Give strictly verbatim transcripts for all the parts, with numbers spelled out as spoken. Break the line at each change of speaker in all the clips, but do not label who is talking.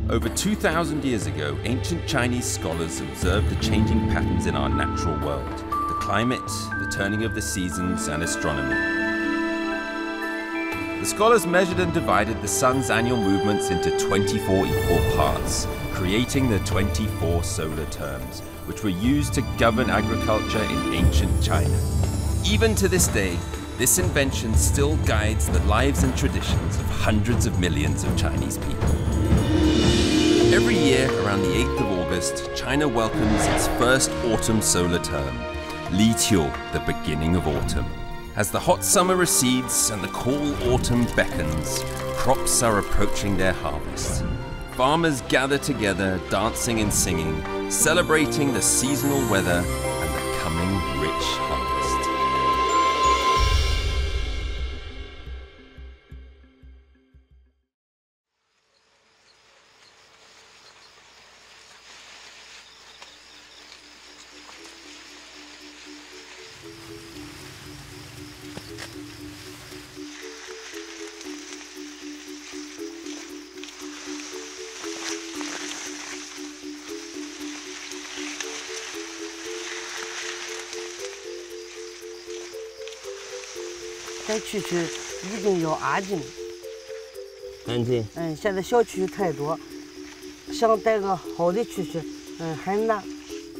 Over two thousand years ago, ancient Chinese scholars observed the changing patterns in our natural world, the climate, the turning of the seasons, and astronomy. The scholars measured and divided the sun's annual movements into twenty-four equal parts, creating the twenty-four solar terms, which were used to govern agriculture in ancient China. Even to this day, this invention still guides the lives and traditions of hundreds of millions of Chinese people. Every year, around the eighth of August, China welcomes its first autumn solar term, Liqiu, the beginning of autumn. As the hot summer recedes and the cool autumn beckons, crops are approaching their harvest. Farmers gather together, dancing and singing, celebrating the seasonal weather and the coming rich harvest.
再蛐蛐一定要安静，
安静。
嗯，现在小蛐蛐太多，想带个好的蛐蛐，嗯，很难。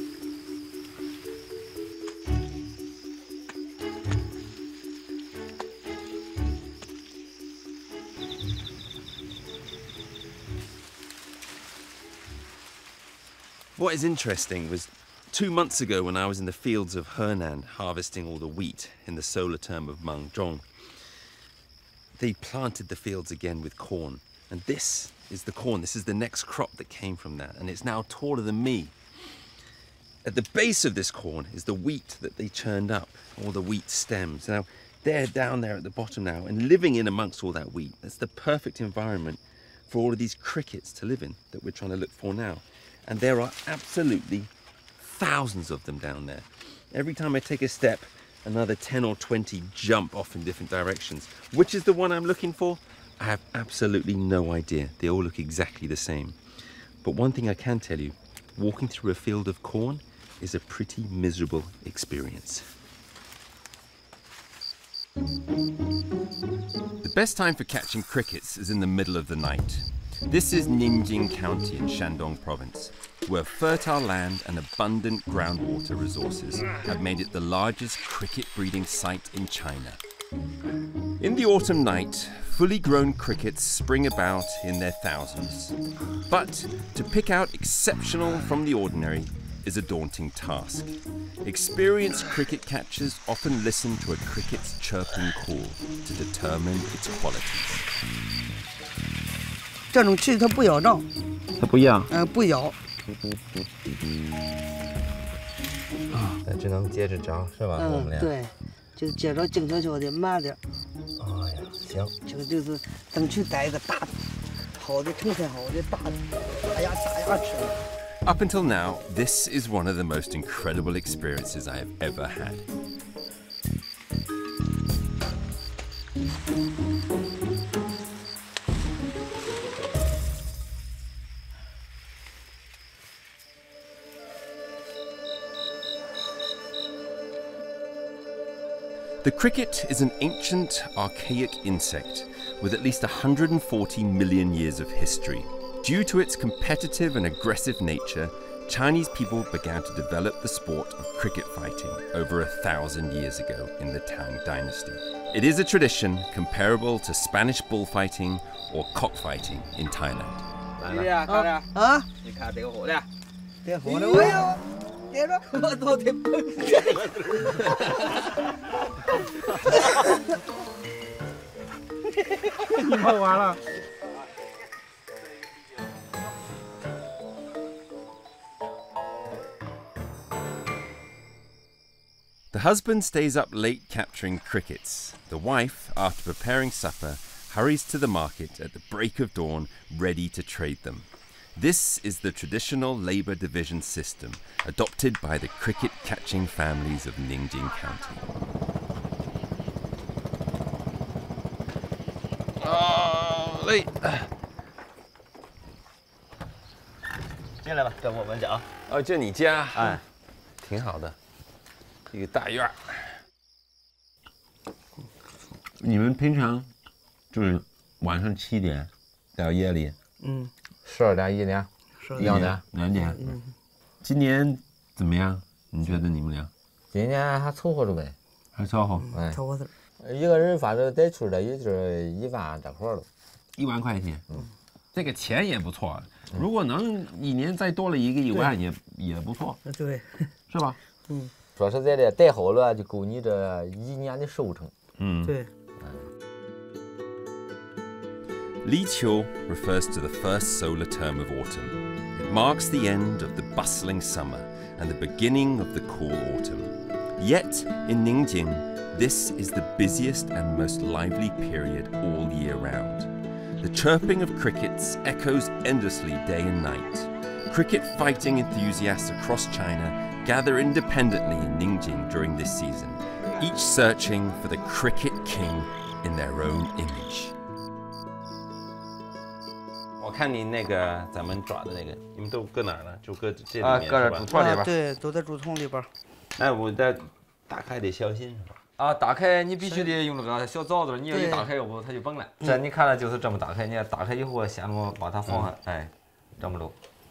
What is interesting was two months ago when I was in the fields of Henan harvesting all the wheat in the solar term of Mengzhong, they planted the fields again with corn. And this is the corn. This is the next crop that came from that. And it's now taller than me. At the base of this corn is the wheat that they churned up, all the wheat stems. Now, they're down there at the bottom now and living in amongst all that wheat. That's the perfect environment for all of these crickets to live in that we're trying to look for now. And there are absolutely thousands of them down there. Every time I take a step, another ten or twenty jump off in different directions. Which is the one I'm looking for? I have absolutely no idea. They all look exactly the same. But one thing I can tell you, walking through a field of corn is a pretty miserable experience. The best time for catching crickets is in the middle of the night. This is Ningxing County in Shandong Province, where fertile land and abundant groundwater resources have made it the largest cricket breeding site in China. In the autumn night, fully grown crickets spring about in their thousands. But to pick out exceptional from the ordinary is a daunting task. Experienced cricket catchers often listen to a cricket's chirping call to determine its qualities.
这种蛐它不咬着，
它不咬，
嗯、呃，不咬。
那只能接着着，是吧？我们
嗯，
俩。
对，就接着静悄悄的，慢点。
哎呀，行。
这个就是争取带一个大的，好的成片好的大的，大牙大牙齿。
Up until now, this is one of the most incredible experiences I have ever had. The cricket is an ancient, archaic insect with at least one hundred forty million years of history. Due to its competitive and aggressive nature, Chinese people began to develop the sport of cricket fighting over a thousand years ago in the Tang Dynasty. It is a tradition comparable to Spanish bullfighting or cockfighting in Thailand.
来了，看着
啊，
你看这个火的，
这火的我要，接着我都得蹦。
你碰完了。
The husband stays up late capturing crickets. The wife, after preparing supper, hurries to the market at the break of dawn, ready to trade them. This is the traditional labor division system adopted by the cricket-catching families of Ningxing County. Oh, late.
进来吧，跟我们讲。
哦，就你家，
哎，
挺好的，一个大院儿。你们平常就是晚上七点到夜里
嗯，
十二点一点，
是
两点。
两点。
嗯，
今年怎么样？你觉得你们俩
今年还凑合着呗。
还凑合？
哎，
凑合着。
一个人反正得出来也就是一万这块了。
一万块钱，嗯，这个钱也不错。如果能一年再多了一个一万也也不错，
对，
是吧？
嗯，
说实在的，带好了就够你这一年的收成。
嗯，
对。
Liqiu refers to the first solar term of autumn. It marks the end of the bustling summer and the beginning of the cool autumn. Yet, in Ningjing, this is the busiest and most lively period all year round. The chirping of crickets echoes endlessly day and night. Cricket fighting enthusiasts across China gather independently in Ningjing during this season, each searching for the cricket king in their own image. 我看你那个咱们抓的那个，你们都搁哪儿呢？就搁这里面、
啊，搁这竹筒里边。
啊，对，都在竹筒里边。
哎，我这打开得小心是吧？
啊，打开你必须得用那个小凿子，你要一打开，要不它就崩了。这你看了就是这么打开，你要打开以后，先把把它放下，哎，这么着。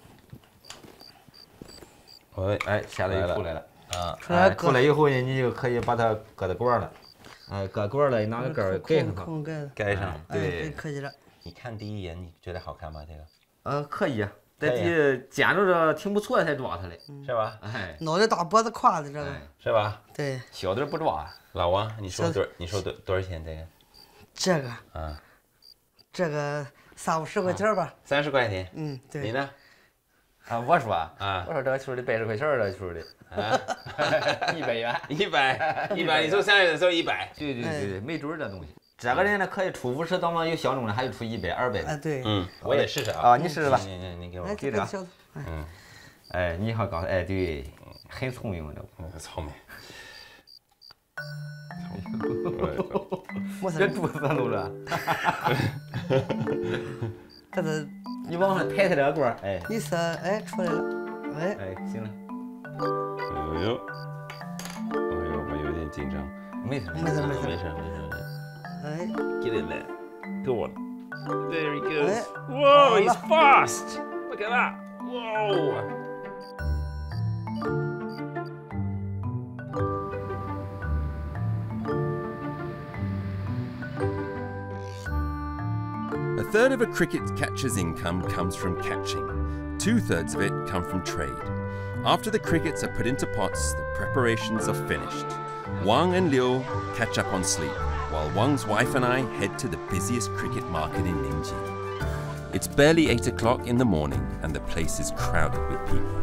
哎
哎，现在又出来了。
啊，
出来
出来以后呢，你就可以把它搁在罐了。哎，搁罐了，拿个盖儿盖上它。
空盖子。
盖上。
对，
可以了。
你看第一眼，你觉得好看吗？这个？
呃，可以，在地捡着这挺不错才抓它的，
是吧？
哎，
脑袋大脖子胯的这个。
是吧？
对。
小的不抓。
老王，你说多，你说多多少钱这个？
这个。
啊。
这个三五十块钱吧。
三十块钱。
嗯，对。
你呢？
啊，我说
啊，
我说这个球的百十块钱这球的，
啊，
一百元，
一百，一百，你说三十，说一百，
对对对对，没准这东西。这个人呢，可以出五十，当然有小众的，还有出一百、二百的。
啊，对。
嗯，我也试试啊。
啊，你试试吧。
你你你给我。
哎，这个小子。
嗯。
哎，你好，刚才哎，对，很聪明的。
我聪明。
我
这肚子露了。
这是。
你往上抬抬这个罐儿，哎，
你说，哎，出来了，哎，
哎，行了。
哎呦，哎呦，我有点紧张。
没事，
没事，没事，
没事，没事。
哎
，Get in there, go on. There he goes.
哎
Whoa, he's fast. Look at that. Whoa. A third of a cricket catcher's income comes from catching. Two-thirds of it come from trade. After the crickets are put into pots, the preparations are finished. Wang and Liu catch up on sleep, while Wang's wife and I head to the busiest cricket market in Ningjing. It's barely eight o'clock in the morning, and the place is crowded with people.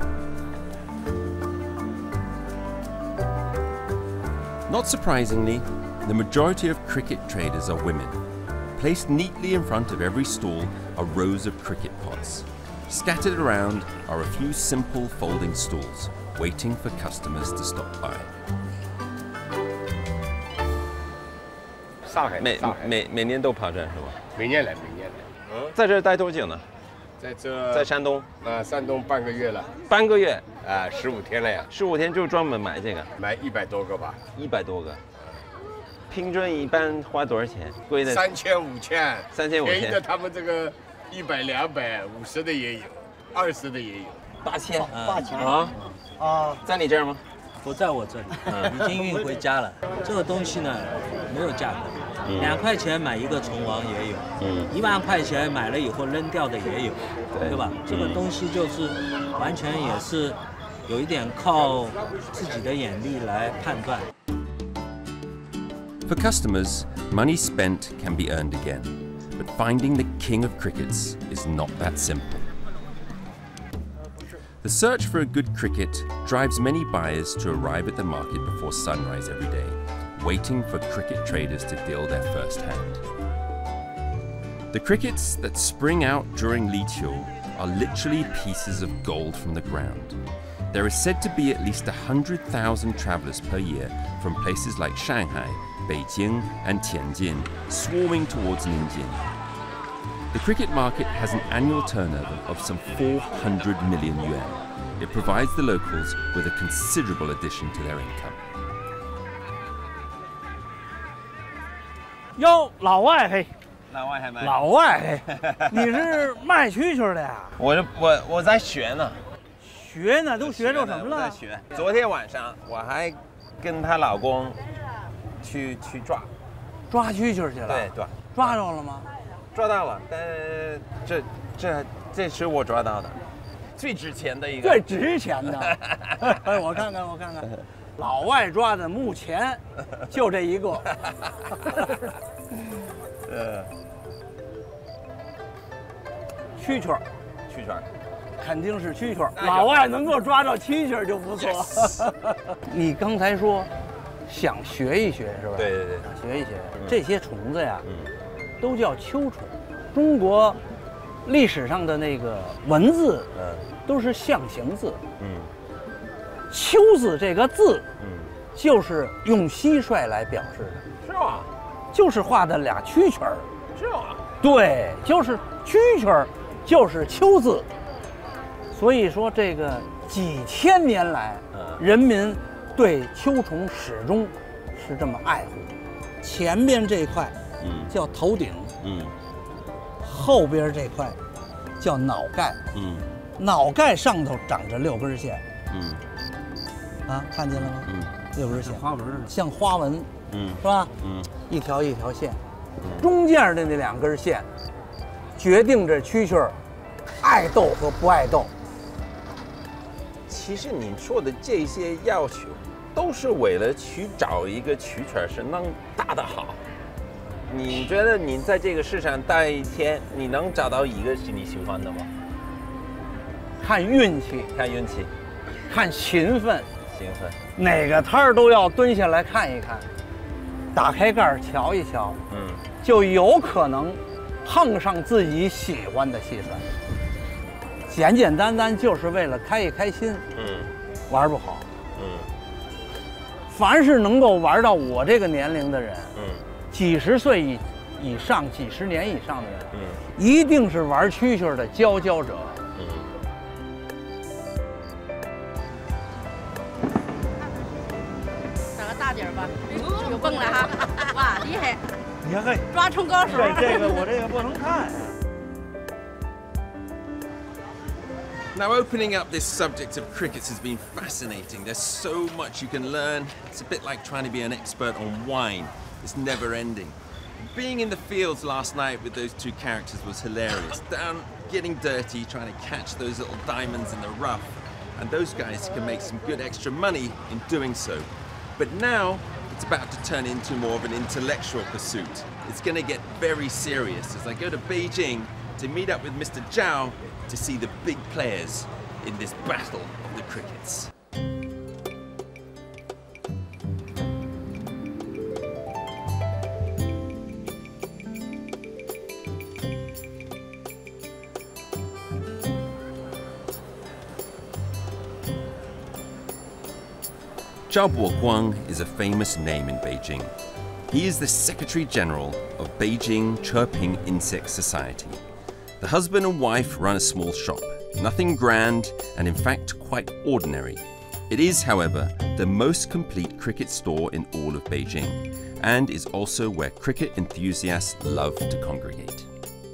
Not surprisingly, the majority of cricket traders are women. Placed neatly in front of every stall are rows of cricket pots. Scattered around are a few simple folding stools, waiting for customers to stop by.
上海，
每
上海，
每每年都跑这是吧？
每年来，每年来。嗯，
在这儿待多久呢？
在这，
在山东
啊，山东半个月了，
半个月，
啊，十五天了呀，
十五天就专门买这个，
买一百多个吧，
一百多个。平均一般花多少钱？贵的
三千五千，
三千五千。
便宜的他们这个一百、两百、五十的也有，二十的也有。
八千，
八千
啊
啊，
在你这儿吗？
不在我这里，已经运回家了。这个东西呢，没有价格，两块钱买一个虫王也有，
嗯，
一万块钱买了以后扔掉的也有，对吧？这个东西就是完全也是有一点靠自己的眼力来判断。
For customers, money spent can be earned again, but finding the king of crickets is not that simple. The search for a good cricket drives many buyers to arrive at the market before sunrise every day, waiting for cricket traders to deal their first hand. The crickets that spring out during Liqiu are literally pieces of gold from the ground. There is said to be at least one hundred thousand travelers per year from places like Shanghai, Beijing and Tianjin swarming towards Ningjing. The cricket market has an annual turnover of some four hundred million yuan. It provides the locals with a considerable addition to their income.
哟，老外嘿，
老外还卖？
老外嘿，你是卖蛐蛐的呀？
我是我我在学呢，
学呢，都学着什么了？
我在学。昨天晚上我还跟她老公去去抓
抓蛐蛐去了。
对对，
抓着了吗？
抓到了，但这这这是我抓到的，最值钱的一个。
最值钱的。哎，我看看，我看看。老外抓的目前就这一个，
呃，
蛐蛐儿，
蛐蛐儿，
肯定是蛐蛐儿。老外能够抓到蛐蛐儿就不错。Yes. 你刚才说想学一学是吧？
对对对，
想学一学。这些虫子呀，嗯，都叫秋虫。中国历史上的那个文字，嗯，都是象形字，嗯。秋字这个字，嗯，就是用蟋蟀来表示的，
是吧？
就是画的俩蛐蛐儿，
是吧？
对，就是蛐蛐儿，就是秋字。所以说，这个几千年来，嗯，人民对秋虫始终是这么爱护。前边这块，嗯，叫头顶，嗯，后边这块叫脑盖，嗯，脑盖上头长着六根线，嗯。啊，看见了吗？嗯，六根线，花纹像花纹，嗯，是吧？嗯，一条一条线，嗯，中间的那两根线，决定着蛐蛐儿爱斗和不爱斗。
其实你说的这些要求，都是为了去找一个蛐蛐儿是能打得好。你觉得你在这个市场待一天，你能找到一个是你喜欢的吗？
看运气，
看运气，
看勤奋。
兴奋，
哪个摊儿都要蹲下来看一看，打开盖儿瞧一瞧，嗯，就有可能碰上自己喜欢的蟋蟀。简简单单就是为了开一开心，嗯，玩不好，嗯。凡是能够玩到我这个年龄的人，嗯，几十岁以以上、几十年以上的人，嗯，一定是玩蛐蛐的佼佼者。
大点吧，有蹦了哈！哇，厉害！
你看，
抓虫高手。
这这个我这个不能看。
Now, opening up this subject of crickets has been fascinating. There's so much you can learn. It's a bit like trying to be an expert on wine. It's never ending. Being in the fields last night with those two characters was hilarious. Down, getting dirty, trying to catch those little diamonds in the rough. And those guys can make some good extra money in doing so. But now, it's about to turn into more of an intellectual pursuit. It's going to get very serious as I go to Beijing to meet up with Mister Zhao to see the big players in this battle of the crickets. Zhao Boguang is a famous name in Beijing. He is the Secretary General of Beijing Chirping Insect Society. The husband and wife run a small shop, nothing grand and in fact quite ordinary. It is, however, the most complete cricket store in all of Beijing and is also where cricket enthusiasts love to congregate.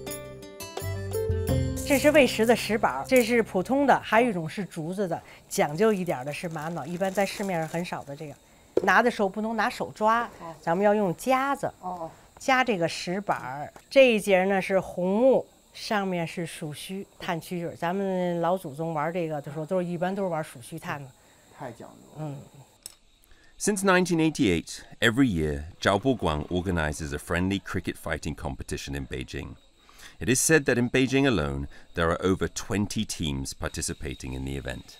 这是喂食的石板，这是普通的，还有一种是竹子的，讲究一点的是玛瑙，一般在市面上很少的这个。拿的时候不能拿手抓，咱们要用夹子，夹这个石板。这一节呢是红木，上面是鼠须炭蛐蛐。咱们老祖宗玩这个的时候，都是一般都是玩鼠须炭的，
太讲究。
嗯。
Since nineteen eighty-eight, every year, Zhao Boguang organizes a friendly cricket fighting competition in Beijing. It is said that in Beijing alone, there are over twenty teams participating in the event.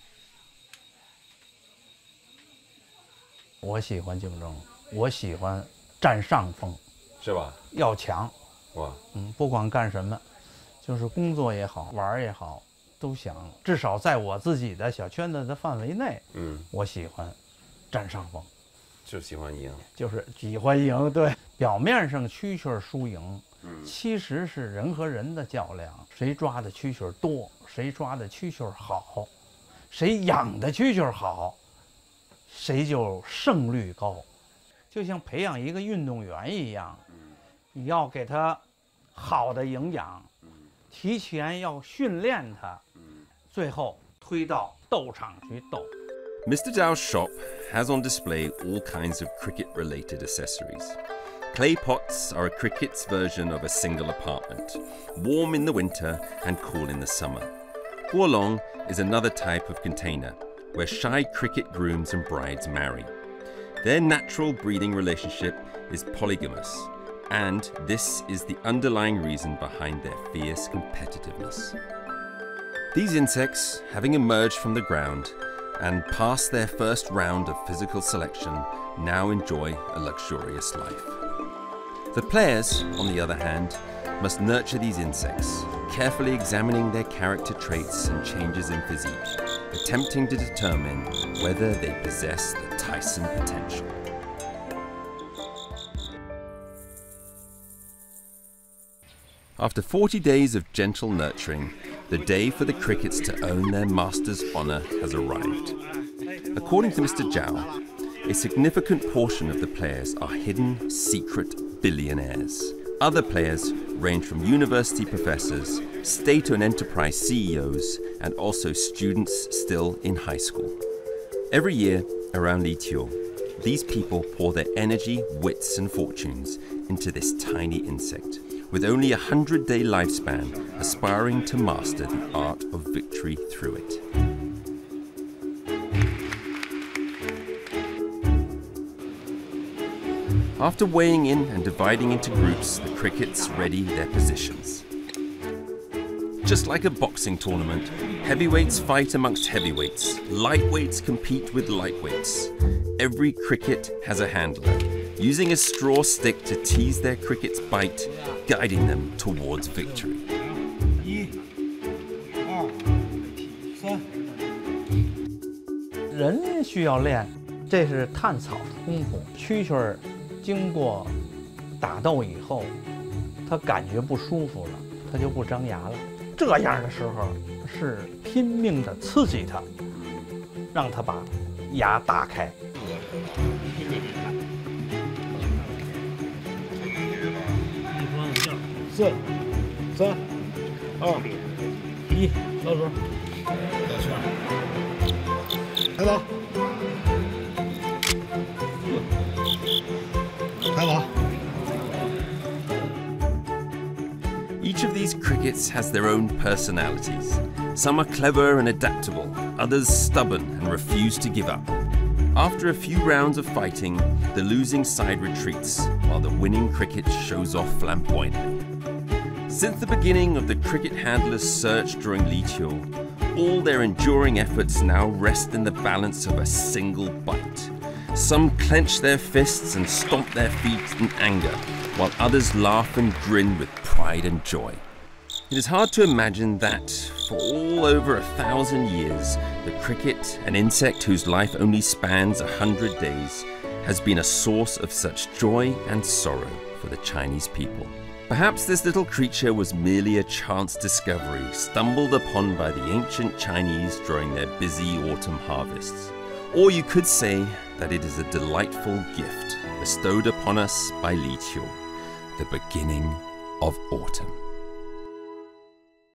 我喜欢竞争，我喜欢占上风，
是吧？
要强，
哇，
嗯，不管干什么，就是工作也好，玩也好，都想至少在我自己的小圈子的范围内，嗯，我喜欢占上风，
就喜欢赢，
就是喜欢赢。对，表面上蛐蛐输赢， 其实是人和人的较量，谁抓的蛐蛐多，谁抓的蛐蛐好，谁养的蛐蛐好，谁就胜率高。就像培养一个运动员一样，你要给他好的营养，提前要训练他，最后推到斗场去斗。
Mister Zhao's shop has on display all kinds of cricket-related accessories. Clay pots are a cricket's version of a single apartment, warm in the winter and cool in the summer. Guolong is another type of container, where shy cricket grooms and brides marry. Their natural breeding relationship is polygamous, and this is the underlying reason behind their fierce competitiveness. These insects, having emerged from the ground and passed their first round of physical selection, now enjoy a luxurious life. The players, on the other hand, must nurture these insects, carefully examining their character traits and changes in physique, attempting to determine whether they possess the Tyson potential. After forty days of gentle nurturing, the day for the crickets to own their master's honor has arrived. According to Mister Zhao, a significant portion of the players are hidden, secret billionaires. Other players range from university professors, state-owned enterprise C E Os, and also students still in high school. Every year around Liqiu, these people pour their energy, wits, and fortunes into this tiny insect, with only a hundred-day lifespan, aspiring to master the art of victory through it. After weighing in and dividing into groups, the crickets ready their positions. Just like a boxing tournament, heavyweights fight amongst heavyweights, lightweights compete with lightweights. Every cricket has a handler, using a straw stick to tease their cricket's bite, guiding them towards victory.
人需要练，这是探草的功夫。蛐蛐儿经过打斗以后，它感觉不舒服了，它就不张牙了。这样的时候是拼命的刺激它，让它把牙打开。四、三、二、一，倒数。开走。开走。
Each of these crickets has their own personalities. Some are clever and adaptable, others stubborn and refuse to give up. After a few rounds of fighting, the losing side retreats, while the winning cricket shows off flamboyantly. Since the beginning of the cricket handlers' search during Liqiu, all their enduring efforts now rest in the balance of a single bite. Some clench their fists and stomp their feet in anger, while others laugh and grin with pride and joy. It is hard to imagine that, for all over a thousand years, the cricket, an insect whose life only spans a hundred days, has been a source of such joy and sorrow for the Chinese people. Perhaps this little creature was merely a chance discovery stumbled upon by the ancient Chinese during their busy autumn harvests. Or you could say that it is a delightful gift bestowed upon us by Liqiu, the beginning of autumn.